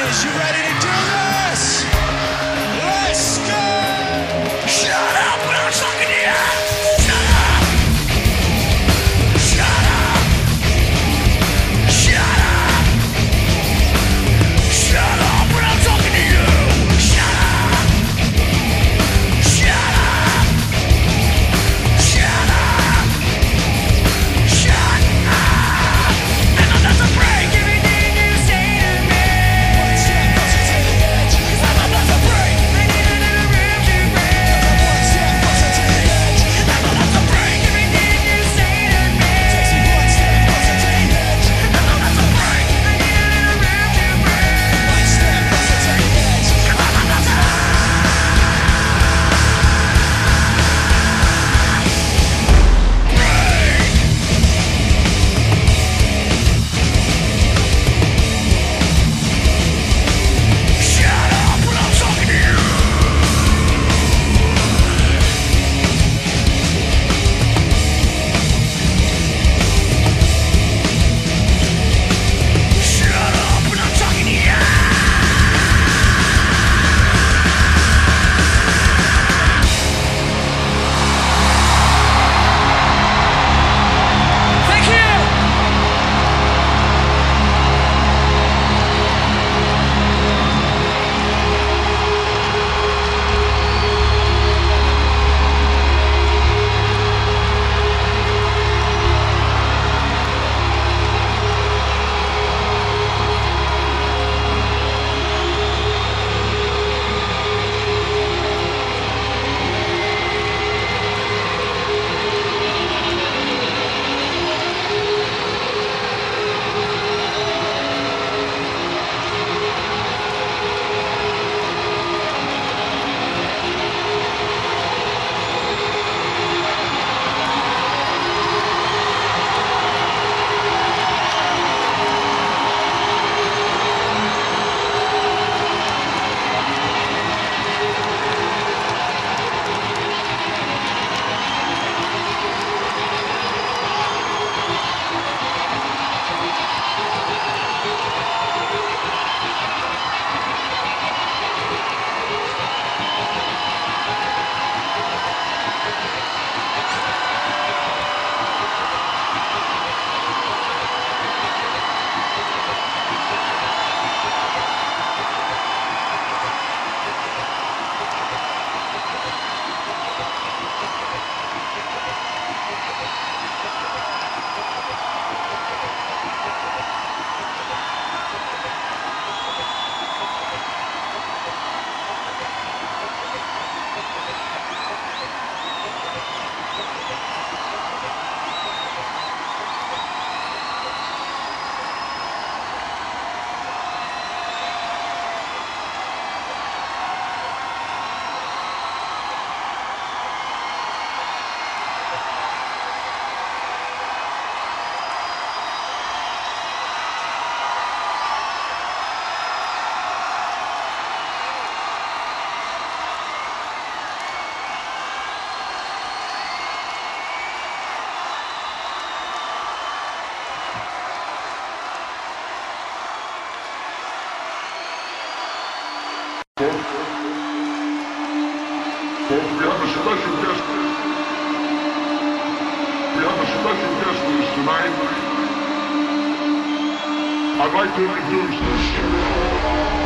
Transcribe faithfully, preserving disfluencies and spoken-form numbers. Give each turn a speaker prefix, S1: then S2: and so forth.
S1: is. You ready to do this? Let's go! Shut up when I'm talking to you! Shut up! Shut up! Shut up! Shut up when I'm talking to you! Shut up! Shut up! Shut up! Shut up! And I'm not afraid of everything you say to me. One step closer to the edge, 'cause I'm about to break. I need another room to break. 'Cause I'm one step closer to the edge, and I'm about to break everything you say to me. Takes me one step closer to the edge, and I'm about to break. I need another room to break. One step closer to the edge, 'cause I'm about to. Shut up when I'm talking to you. Shut up when I'm talking to you. Thank you.
S2: Folks, we have a special guest. We have a special guest with us tonight. I'd like to introduce